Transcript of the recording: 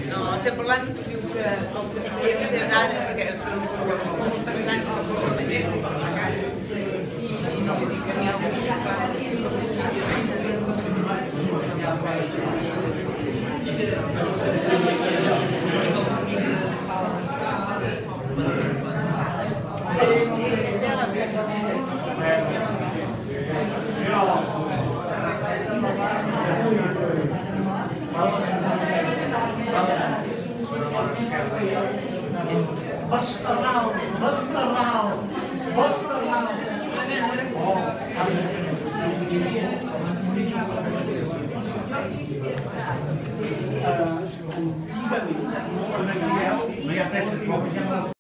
No, estem parlant, diu que com que podria ser d'ara, perquè són molts anys